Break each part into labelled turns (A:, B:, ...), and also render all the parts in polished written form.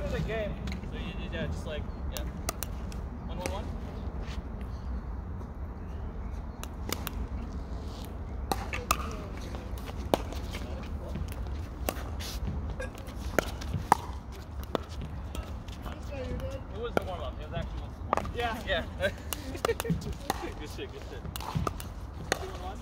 A: is a game. So yeah, just like, yeah. 1-1-1. It was the warm-up. It was actually once. Yeah. Yeah. Good shit, good shit. 2-1-1.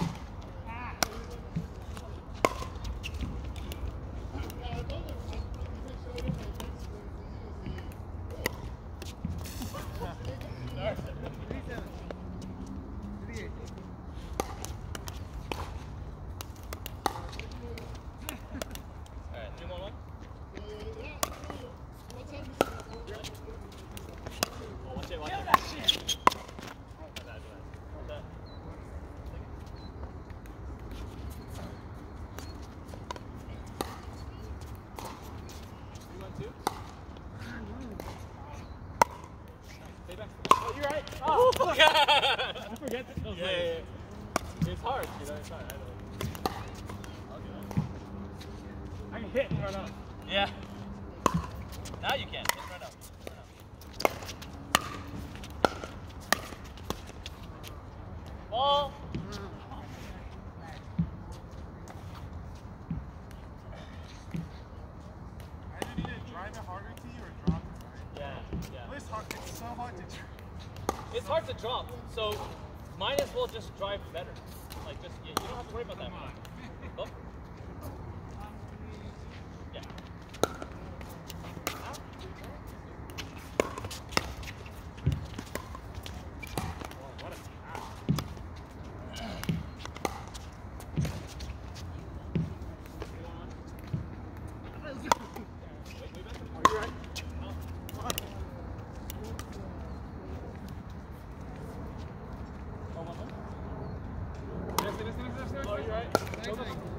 A: Oh, you're right. Oh, I forget that. Yeah. It's hard, you know. It's hard. I'll do that. I can hit and run up. Yeah. Now you can. Just run up. Ball.
B: I either need to drive it harder to you or drop it, right?
A: Yeah.
B: Well, it's so hard to drive.
A: It's hard to drop, so might as well just drive better. Like, just, you don't have to worry about that. Oh. Yeah. Oh, you're right. Go.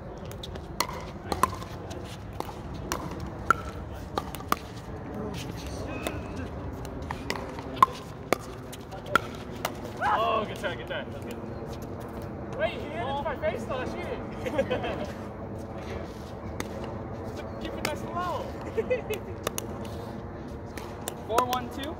A: Oh, good try. That's good. Wait, he hit into my face though. That's cheating. Keep it nice and low. 4-1-2.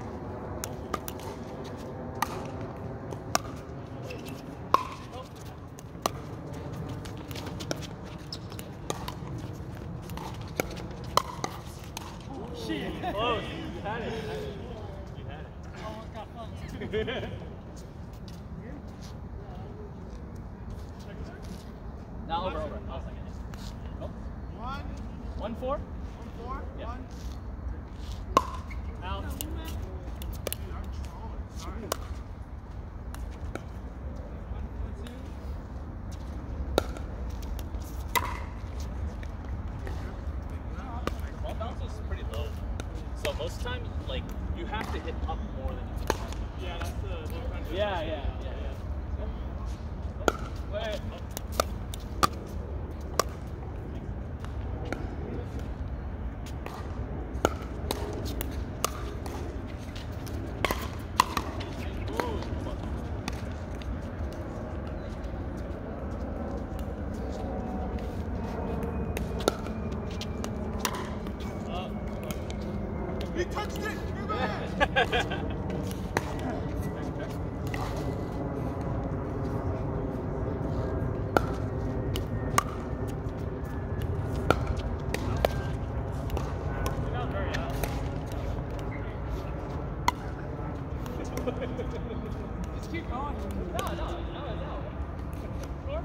A: Close. You had it.
C: Oh, got fun.
A: Now over. I'll second it. Oh. 1-4?
B: 1-4?
A: Yeah.
B: 1.
A: Out.
B: Dude, I'm trolling. Sorry.
A: Ball bounce is pretty low. So most of the time, like, you have to hit up more than you think.
B: Yeah, that's the
A: Yeah. Wait.
B: He touched it! You're bad!
C: Just keep going.
A: No. Score?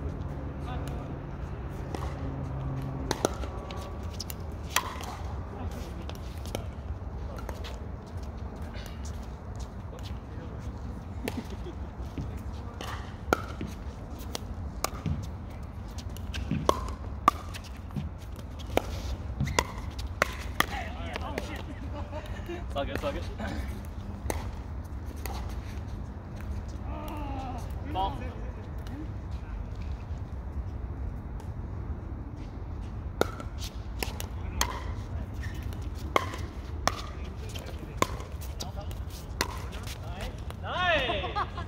A: It's all good. Ball. Nice!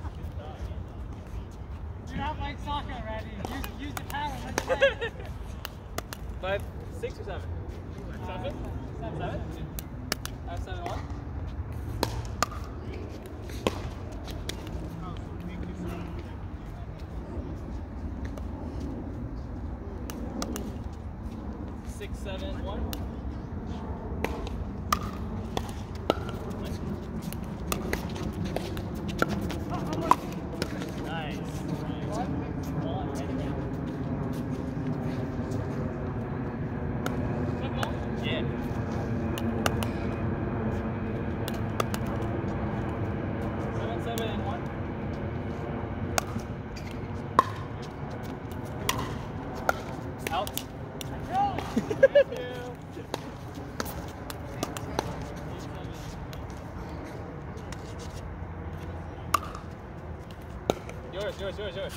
C: You're not like soccer already. Use the power. Let the leg.
A: 5, 6 or 7? 7? 7? I have 7-1. Six, 7, 1. Nice. Yeah. 7, 7, 1. Out. Thank you. Yours.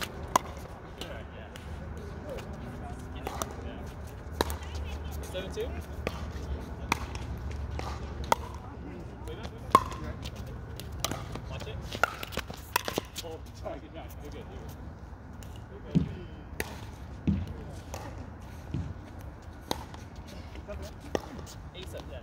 A: 7-2. Watch it. Oh, sorry, good job. You're good. 8-7, yeah.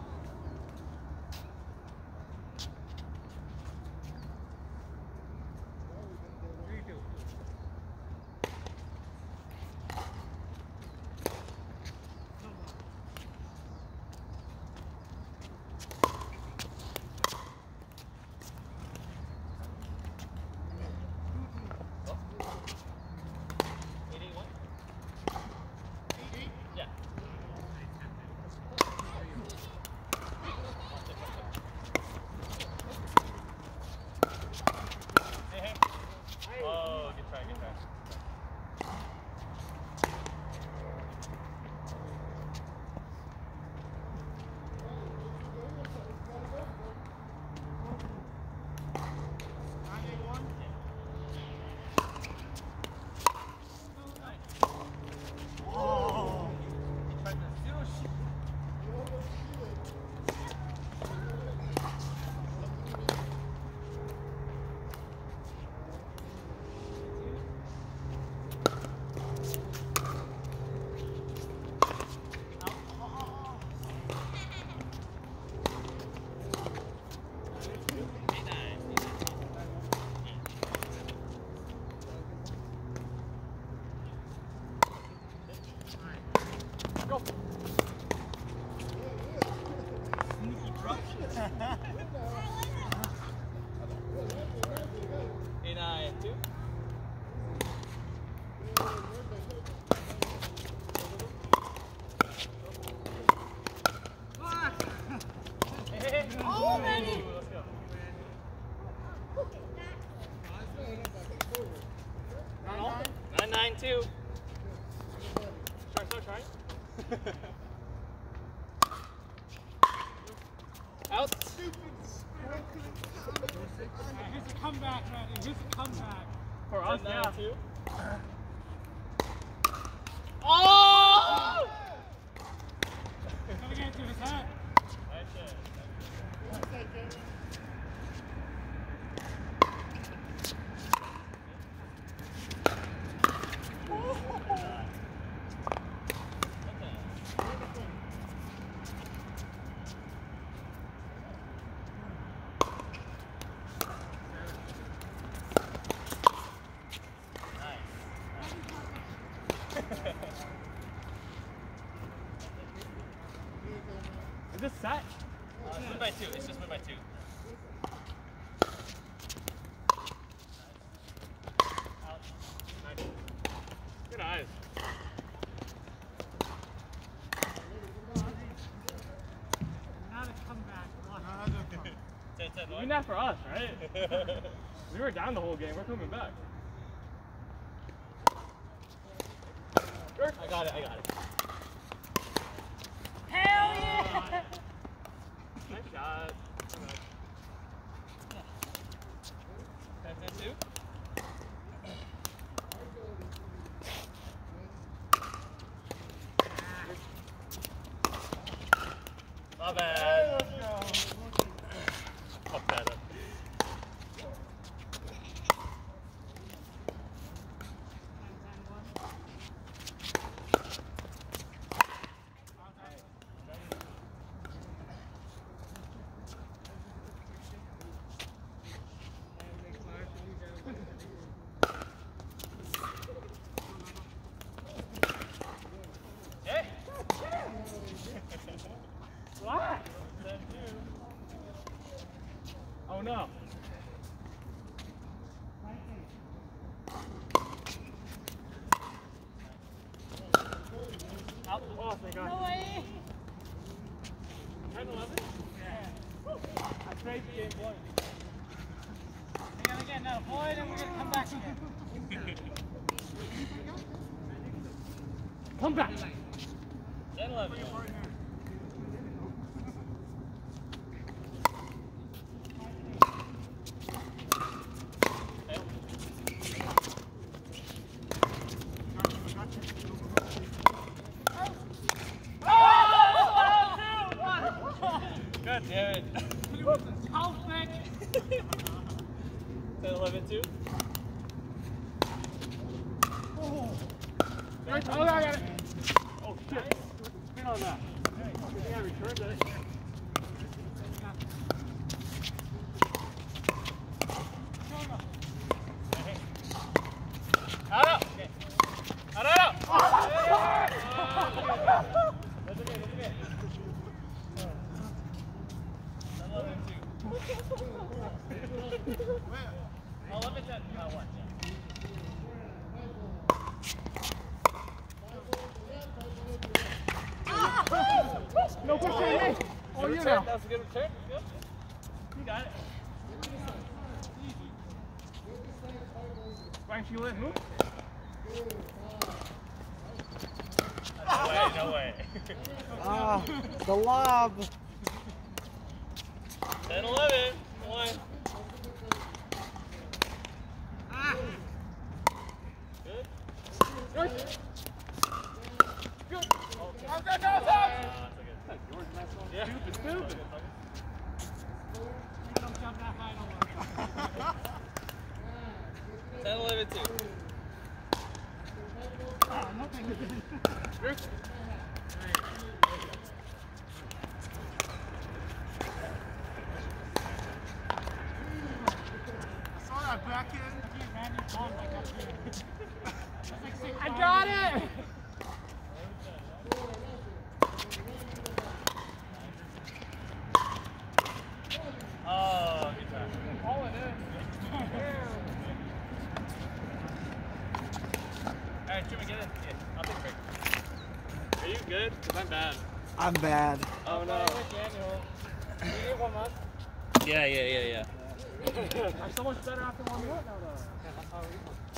A: Oh, good try. Oh, he tried to zero shoot. Go. Sneaky drop. 8-9-2. Oh, man! Let's go. 9-9-2. Try. Out.
C: Here's a comeback, Randy. Here's a comeback.
A: For us now. Oh!
C: Coming into his head.
A: Is this set?
C: It's
A: win by 2. It's just win by 2. Out. Nice. Good eyes.
C: Not a comeback.
A: You mean that for us, right? We were down the whole game. We're coming back. I got it.
C: Hell yeah!
A: Nice shot. 10-2. My bad. Fuck that up. Oh, thank God.
C: No way.
A: 10, 11? Yeah. I played game 1.
C: We're gonna get another void and we're gonna come back again.
A: Come back. 10, 11. God damn it.
C: How thick?
A: 10, 11, 2.
C: Oh.
A: Right, oh, I got it. Oh, shit. Spin on that. Good thing I returned it. Out up. Okay. Out up. That's okay, that's okay. 11, 2. 11, 10. 1.
C: No push on me. Oh, you know.
A: That was a good return. Good. You got it. Why you let move? No way.
D: Ah, the lob.
A: 10, 11. 1. Good. Good. Good. Oh, good. Yeah. Stupid.
C: Don't jump that high no more.
A: 10, 11, 2.
C: Oh, nothing.
A: Sure.
B: Saw that back end.
C: I got it!
A: Oh, good time.
C: All it is.
A: Alright, Jimmy, get in. Yeah, I'll take a break. Are you good? Because I'm bad.
D: I'm bad.
A: Oh, no.
C: You get 1 month.
A: Yeah.
C: I'm so much better after 1 month now, though.